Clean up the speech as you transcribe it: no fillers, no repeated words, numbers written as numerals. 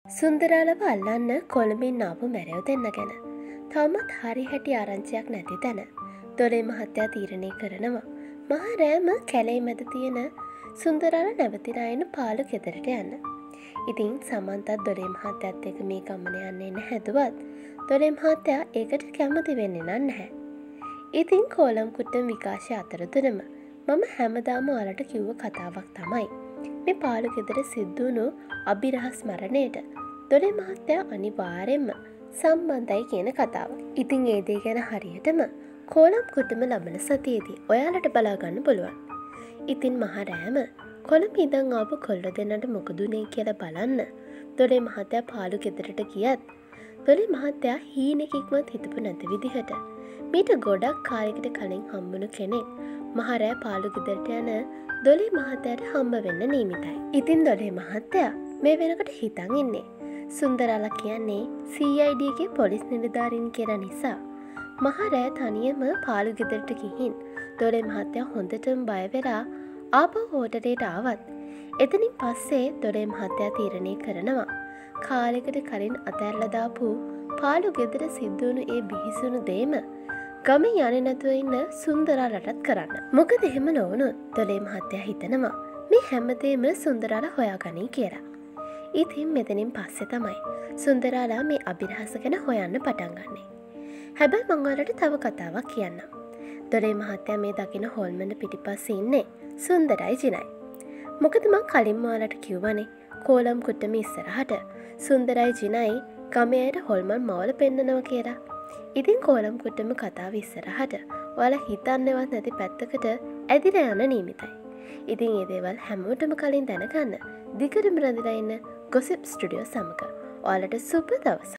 සුන්දරාලව අල්ලන්න කොළඹින් ආපු මැරයෝ දෙන්න ගැන. තවමත් හරි හැටි ආරංචියක් නැති තැන. දොලේ මහත්තයා තීරණය කරනවා. මහා රෑම කැලේ මැද තියෙන සුන්දරාල නැවතිනායන පාලු ගෙදරට යන්න. ඉතින් සමන්තත් දොලේ මහත්තයත් එක මේ ගමන යන්නේ නැහැදුවත් දොලේ මහත්තයා ඒකට කැමති වෙන්නේ නැහැ. ඉතින් කෝලම් කුට්ටම විකාශය අතරතුරම මම හැමදාම ඔයාලට කිව්ව කතාවක් තමයි. මේ පාලු ගෙදර සිද්ධුණු අභිරහස් මරණයට දොලේ මහත්තයා අනිවාර්යෙන්ම සම්බන්ධයි කියන කතාව. ඉතින් ඒ දේ ගැන හරියටම කෝලම් කුට්ටම ලබන සතියේදී ඔයාලට බලාගන්න පුළුවන්. ඉතින් මහා රෑම කොළඹ ඉඳන් ආපු කොල්ලෝ දෙන්නට මොකදුනේ කියලා බලන්න දොලේ මහත්තයා පාලු ගෙදරට ගියත් දොලේ මහත්තයා හීනෙකින්වත් හිතපු නැති විදිහට මීට ගොඩක් කාලයකට කලින් හම්බුණු කෙනෙක් මහා රෑ පාලු ගෙදරට යන දොලේ මහත්තයාට හම්බ වෙන්න නියමිතයි. ඉතින් දොලේ මහත්තයා මේ වෙනකොට හිතන් ඉන්නේ සුන්දරාලා කියන්නේ CID එකේ පොලිස් නිලධාරීන් කියලා නිසා මහා රෑ තනියම පාලු ගෙදරට ගිහින් දොලේ මහත්තයා හොඳටම බය වෙලා ආපහු හෝටලයට ආවත් එතනින් පස්සේ දොලේ මහත්තයා තීරණය කරනවා කාලයකට කලින් අතැරලා දාපු පාලු ගෙදර සිද්ධුණු ඒ බිහිසුණු දේම ගමේ යන්නේ නැතුව ඉන්න සුන්දරාලටත් කරන්න. මොකද එහෙම නොවුනොත් දොලේ මහත්තයා හිතනවා මේ හැමදේම සුන්දරාලා හොයාගනී කියලා. ඉතින් මෙතනින් පස්සේ තමයි සුන්දරාලා මේ අභිරහස ගැන හොයන්න පටන් ගන්නේ. හැබැයි මං ඔයාලට තව කතාවක් කියන්නම්. දොලේ මහත්තයා මේ දකින හොල්මන පිටිපස්සේ ඉන්නේ සුන්දරයි ජිනයි. මොකද මං කලින්ම ඔයාලට කිව්වනේ කෝලම් කුට්ටම ඉස්සරහට සුන්දරයි ජිනයි ගමේ අයට හොල්මන් මවල පෙන්නනවා කියලා. ඉතින් කෝලම් කුට්ටම කතාව ඉස්සරහට ඔයාලා හිතන්නවත් නැති පැත්තකට ඇදිලා යන නියමිතයි. ඉතින් ඒ දේවල් හැමෝටම කලින් දැනගන්න දිගටම රැඳිලා ඉන්න ගොසිප් ස්ටුඩියෝ සමග ඔයාලට සුබ දවසක්.